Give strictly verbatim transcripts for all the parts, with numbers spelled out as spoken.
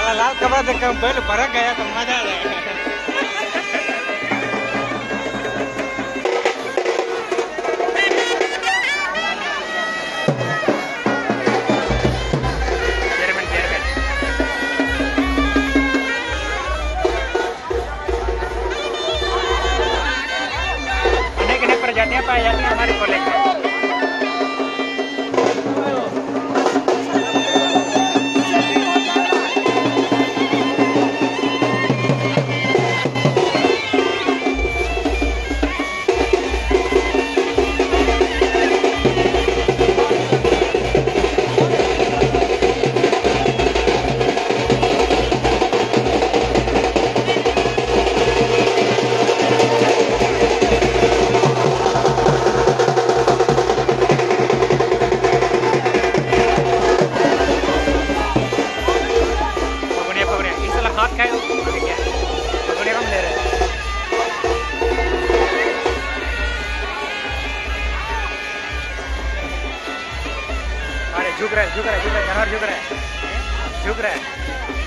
साला लाल कपड़ा देख कर बैल भड़क गया तो मजा आ जाएगा। अनेक अनेक प्रजातियां पाई जाती हैं हमारे कॉलेज में। झुक रहा है झुक रहा है झुक रहा है जानवर झुक रहा है झुक रहा है।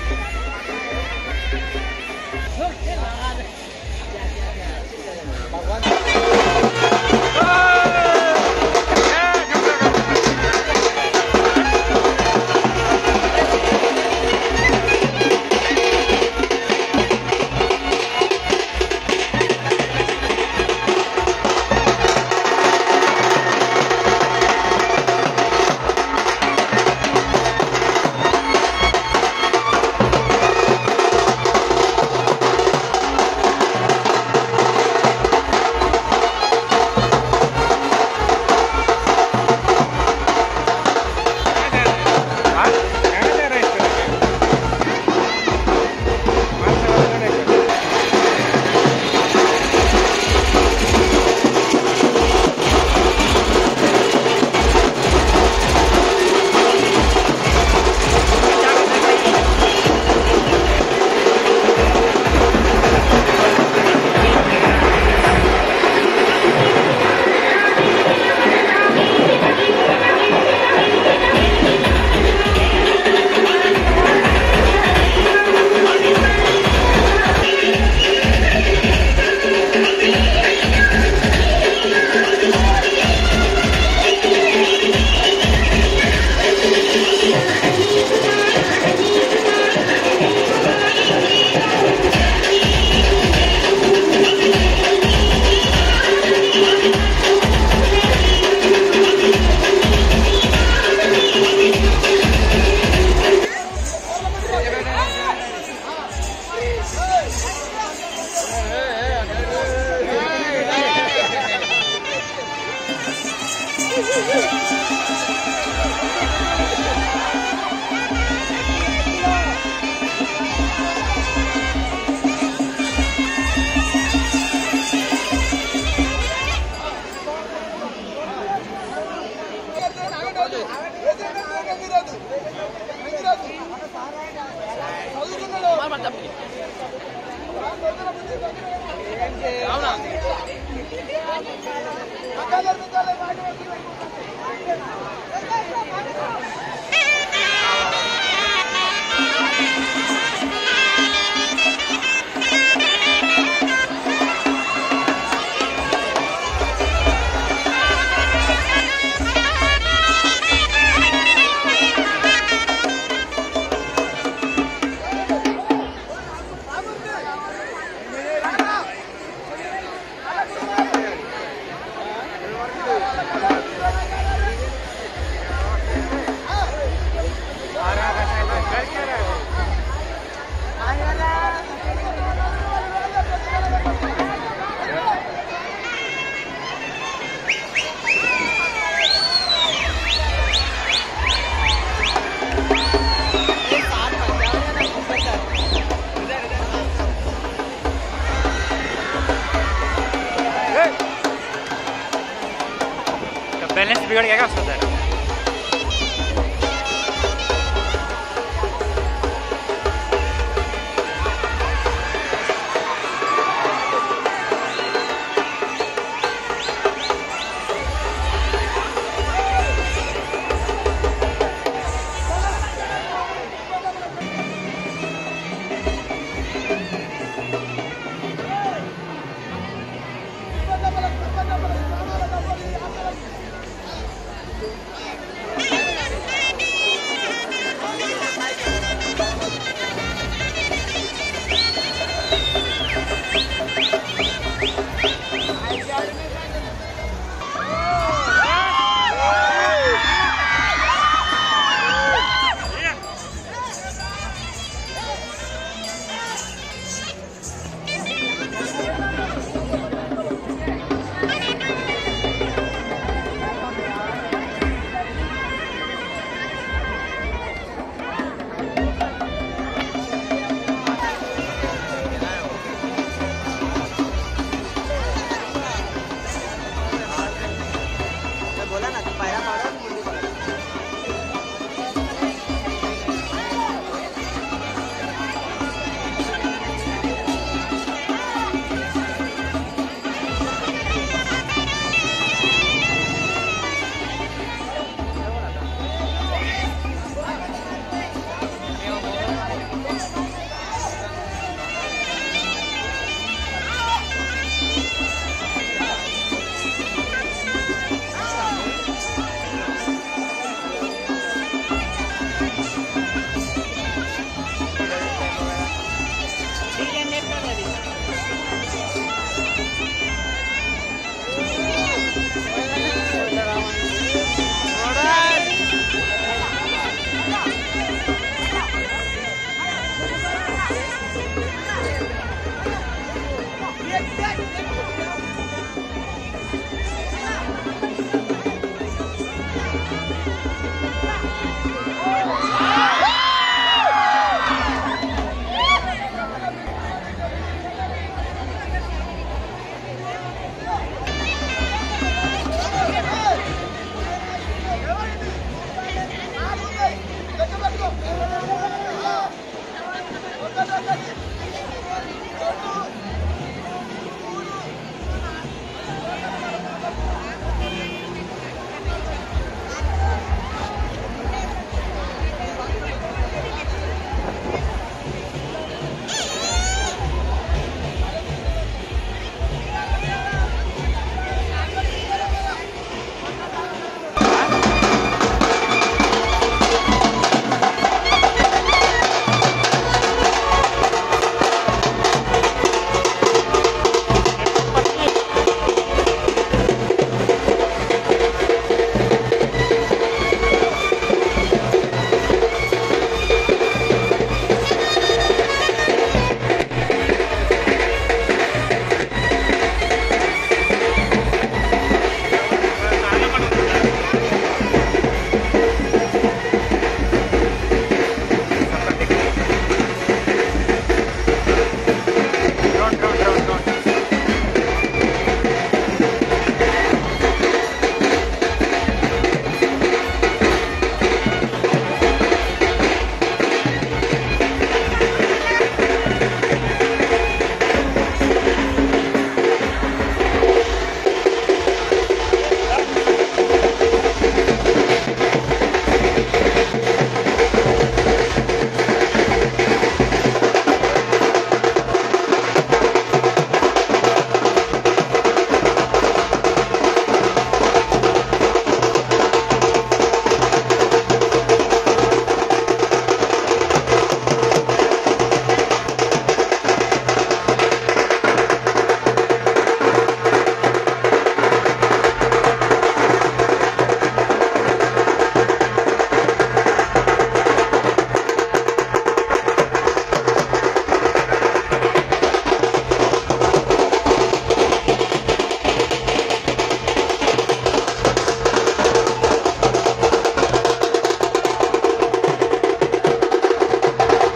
बैलेंस बिगड़ गया उसका सर।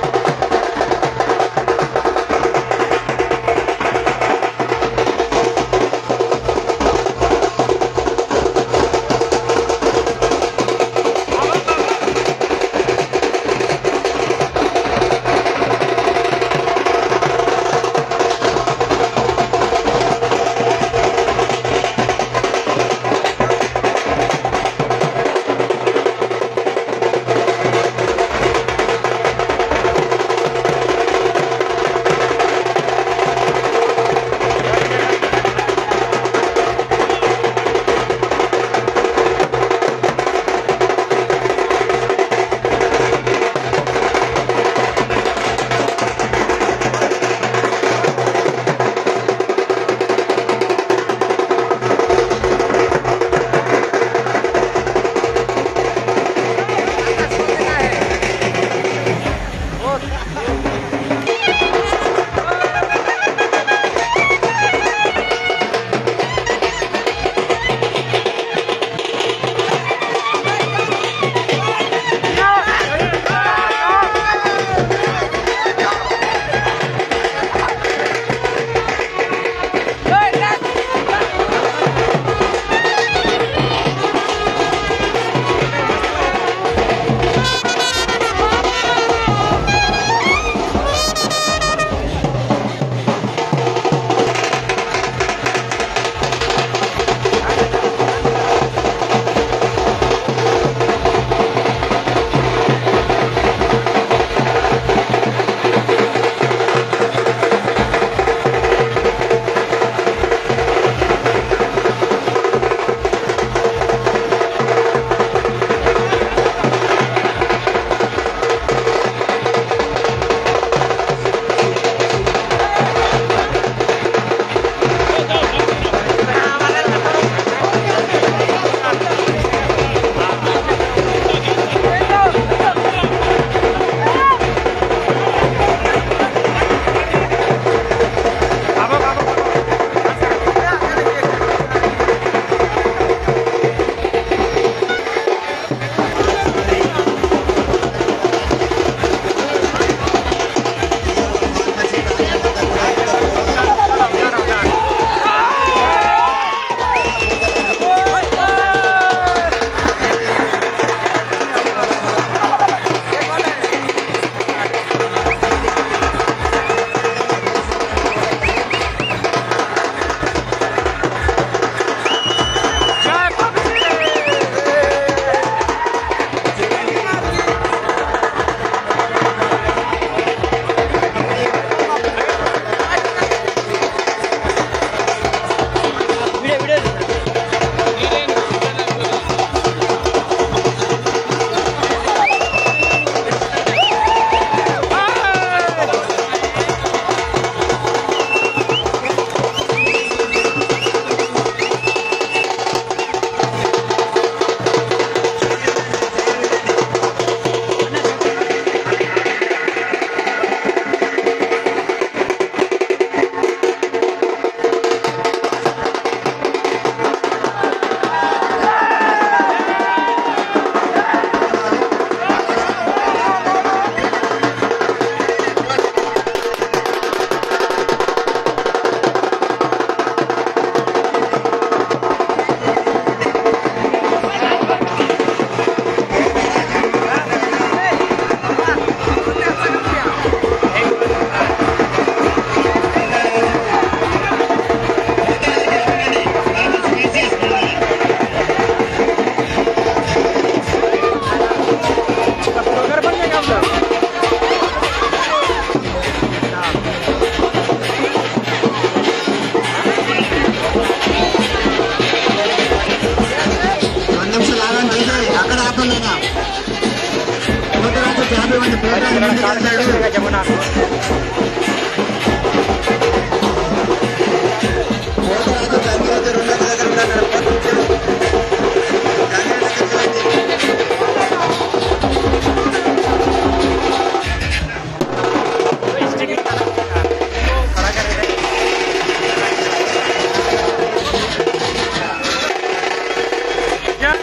Jemuna.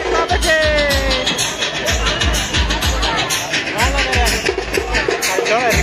Go ahead.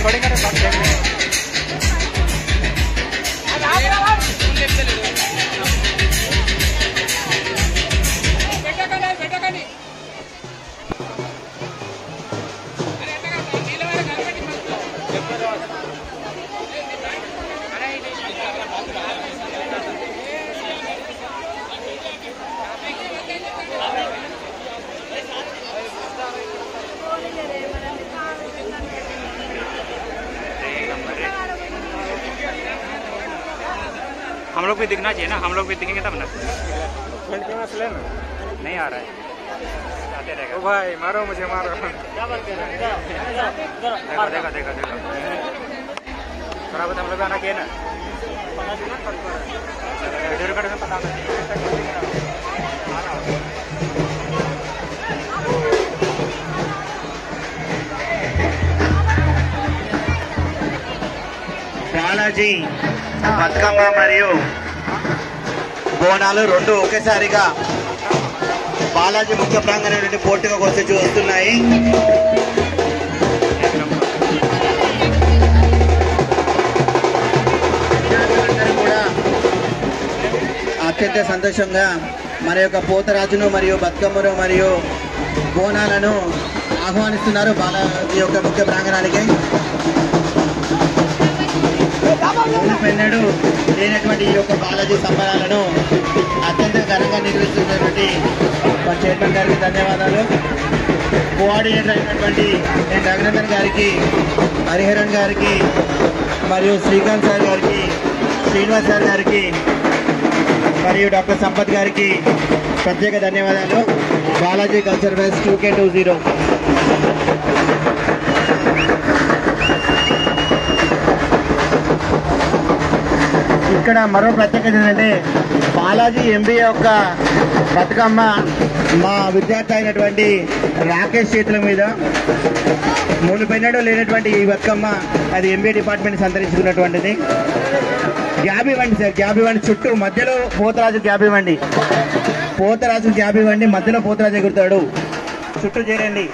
हम लोग भी दिखना चाहिए ना, हम लोग भी दिखेंगे तब ना। नहीं आ रहा है, आते रहेगा। ओ भाई मारो मुझे, मारो। देखो देखो देखो देखो थोड़ा बहुत हम लोग आना चाहिए ना। वीडियो रिकॉर्ड में पता బాలాజీ బతుకమ్మ మరియు బోనాలు రెండు ఒకేసారిగా బాలాజీ ముఖ్య ప్రాంగణం నుండి పోటీగా వచ్చి చూస్తున్నాయి. కూడా అత్యంత సంతోషంగా మన యొక్క పోతరాజును మరియు బతుకమ్మను మరియు బోనాలను ఆహ్వానిస్తున్నారు బాలాజీ యొక్క ముఖ్య ప్రాంగణానికి. పెన్నడు లేనటువంటి ఈ యొక్క బాలాజీ సంబరాలను అత్యంత ఘనంగా నిర్వహిస్తున్నటువంటి మా చైర్మన్ గారికి ధన్యవాదాలు. కోఆర్డినేటర్ అయినటువంటి నేను రఘునందన్ గారికి, హరిహరన్ గారికి మరియు శ్రీకాంత్ సార్ గారికి, శ్రీనివాస్ సార్ గారికి మరియు డాక్టర్ సంపత్ గారికి ప్రత్యేక ధన్యవాదాలు. Balaji culture fest two K two zero ఇక్కడ మరో ప్రత్యేకత ఏంటంటే బాలాజీ ఎంబీఏ యొక్క బతుకమ్మ మా విద్యార్థి అయినటువంటి రాకేష్ చేతుల మీద మూడు పెన్నడూ లేనటువంటి ఈ బతుకమ్మ అది ఎంబీఏ డిపార్ట్మెంట్ సంతరించుకున్నటువంటిది. గ్యాబ్ ఇవ్వండి సార్, గ్యాబ్ ఇవ్వండి. చుట్టూ మధ్యలో పోతరాజు గ్యాబ్ ఇవ్వండి, పోతరాజు గ్యాబ్ ఇవ్వండి. మధ్యలో పోతరాజు ఎగురుతాడు, చుట్టూ చేరండి.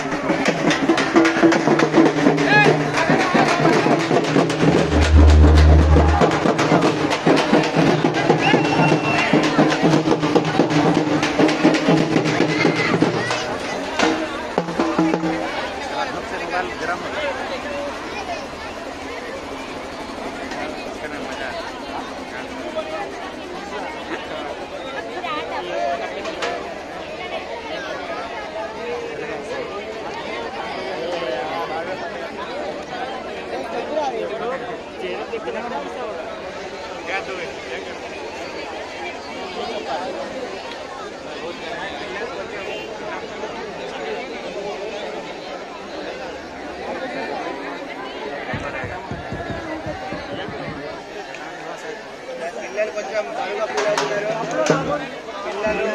పిల్లలు కొంచెం బరువుగా ఫీల్ అవుతున్నారు. పిల్లలు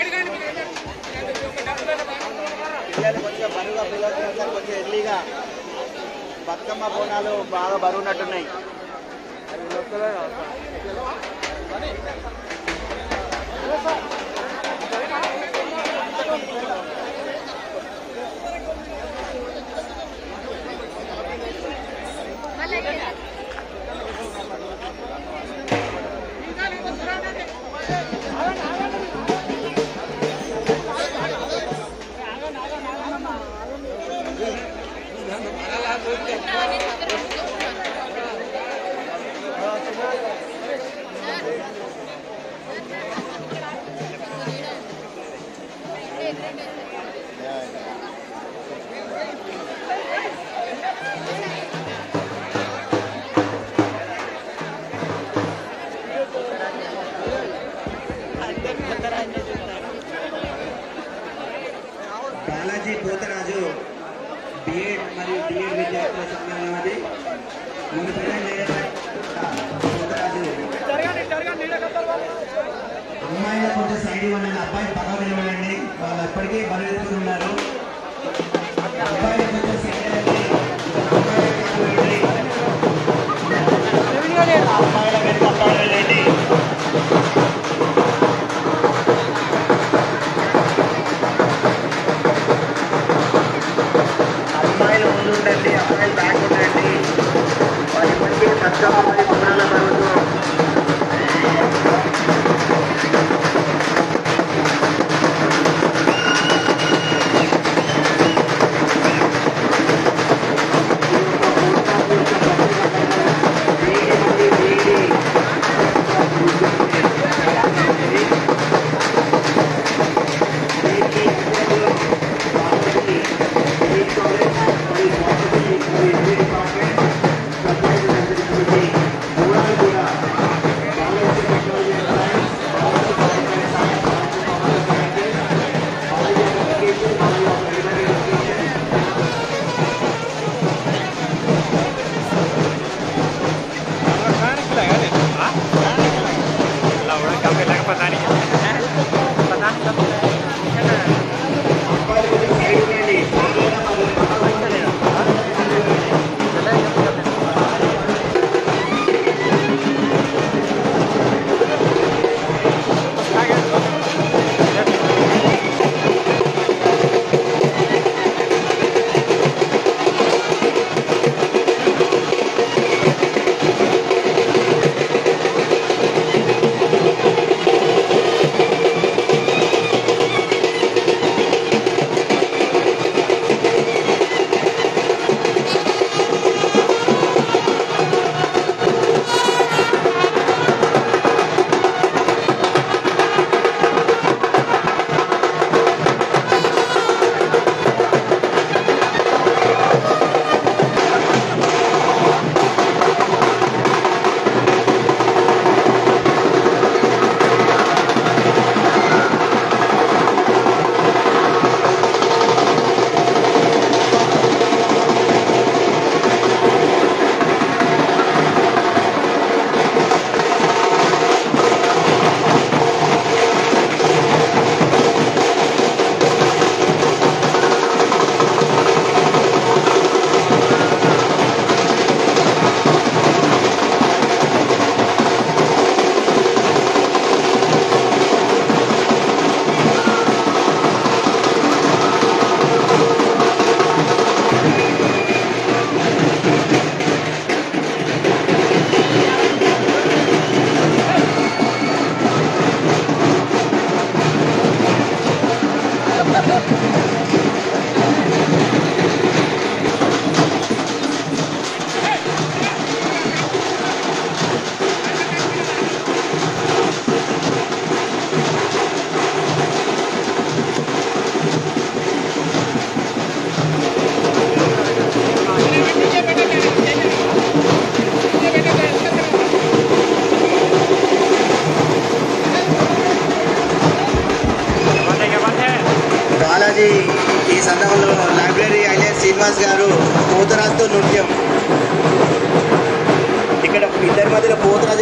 పిల్లలు కొంచెం బరువుగా ఫీల్ అవుతున్నారు సార్. కొంచెం ఎర్లీగా బతుకమ్మ బోనాలు బాగా బరువున్నట్టున్నాయి. బాలాజీ పోతరాజు బిఎడ్ మరియు డిఎడ్ విద్యార్థుల సమ్మేళనం అది. ముందు పోతరాజు అమ్మాయిల కొంచెం సైడ్ ఇవ్వండి, అబ్బాయి పక్కన నిలబడండి. వాళ్ళు ఎప్పటికీ బరువెత్తుతున్నారు. అబ్బాయిలు కొంచెం సైడ్ ఇవ్వండి, అమ్మాయిల వెనుక అబ్బాయిలు వెళ్ళండి. అమ్మాయిలు ముందు ఉండండి, అమ్మాయిలు బ్యాక్ ఉండండి. వారి మంచి బతుకమ్మ మరి బోనాల బరువుతో Thank you.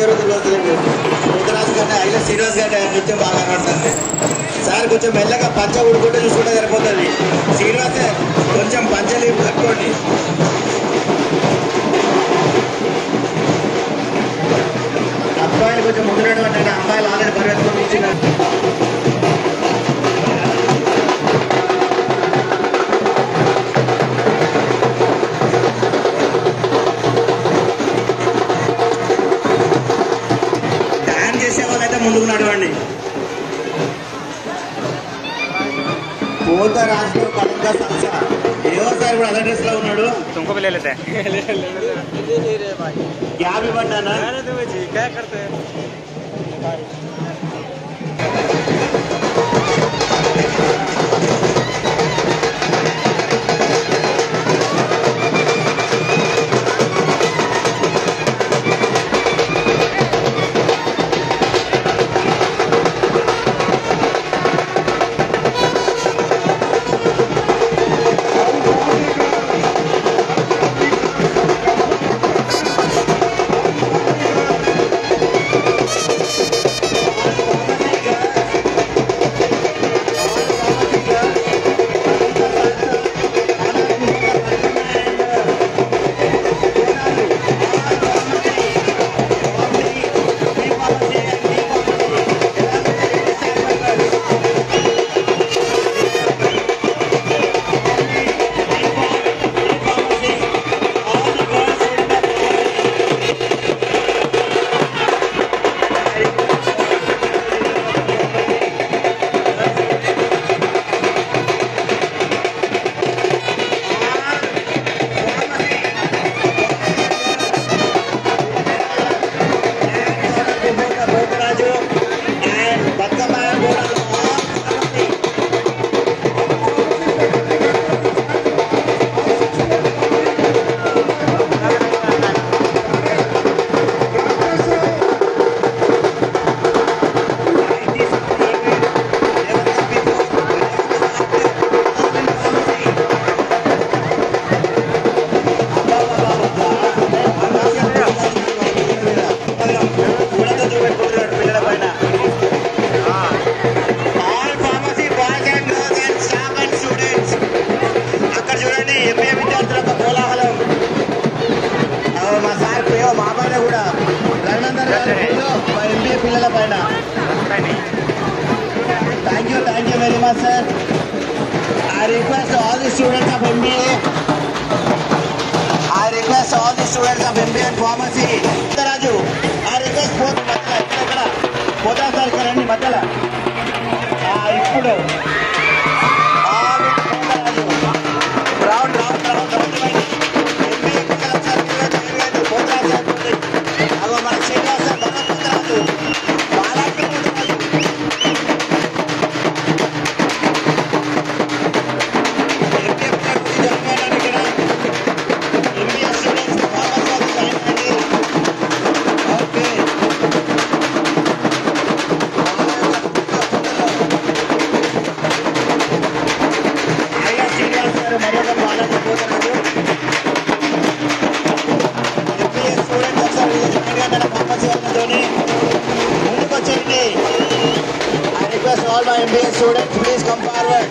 జరుగుతుంది రోజులు రుద్రరాజు గారిని అయినా శ్రీనివాస్ గారి నృత్యం బాగా కనబడుతుంది సార్. కొంచెం మెల్లగా పంచ ఉడుకుంటే చూసుకుంటే సరిపోతుంది. శ్రీనివాస్ కొంచెం పంచలు కట్టుకోండి. అబ్బాయిలు కొంచెం ముందు నడవండి. అమ్మాయిలు ఆల్రెడీ పరిగెత్తుకొని ఇచ్చినారు. ముందుకు నడవండి. పోత రాజు కళంక సంస్థ ఏవో సార్ ఇప్పుడు అదే డ్రెస్ లో ఉన్నాడు. तुमको भी ले लेते हैं क्या भी बनना ना क्या करते हैं Thank you, thank you very much, sir. I request all the students of M B A. I request all the students of M B A and Pharmacy. Raju, I request both. Matala, Pota sir, karani matala. Ah, ipudu. Ah, Raju. Round, round, round, round. M B A పిల్లల sir పిల్లలు Pota sir. అగో మన Srinivas sir మన Raju. బాలాకి all my M B A students, please come forward.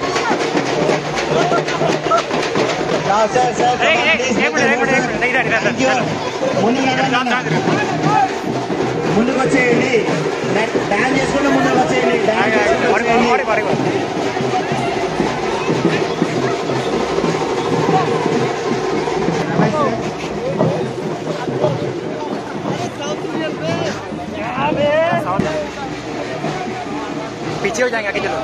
Now, sir, sir, come on, please. Thank you. ముందుకు వచ్చేయండి. Dance చేసుకుంటే ముందుకు వచ్చేయండి. पीछे हो जाएंगे आगे चलो.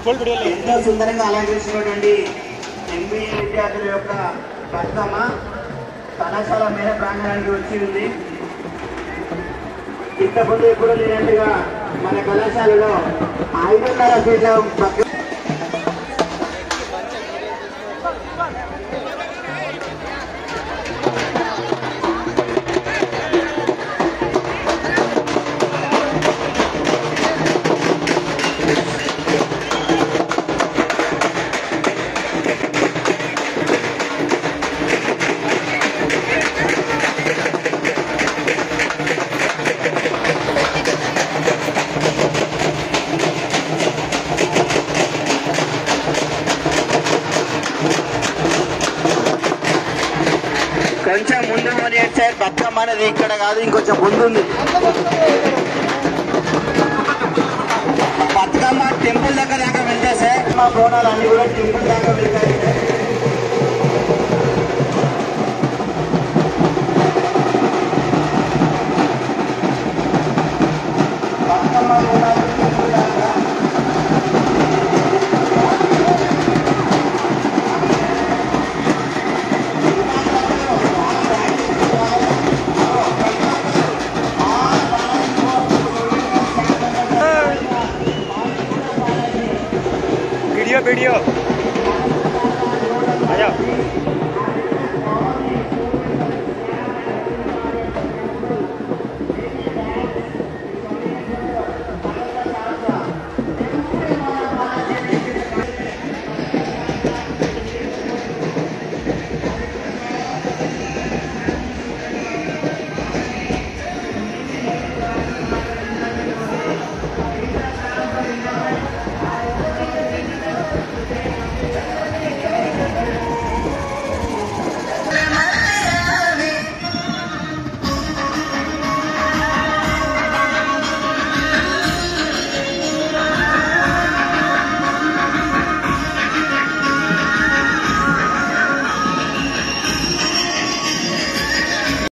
ఎంతో సుందరంగా అలంకరించినటువంటి ఎంబీఏ విద్యార్థుల యొక్క బతుకమ్మ కళాశాల మేర ప్రాంగణానికి వచ్చి ఉంది. ఇంతకుముందు ఎప్పుడు లేనట్టుగా మన కళాశాలలో ఐదున్నర ఫీట్ల కొంచెం ముందు మరి సార్ బతుకమ్మ అనేది ఇక్కడ కాదు, ఇంకొంచెం ముందు ఉంది. బతుకమ్మ టెంపుల్ దగ్గర దాకా వెళ్తే సార్ మా బోనాలు అన్ని కూడా టెంపుల్ దాకా వెళ్తాయి సార్.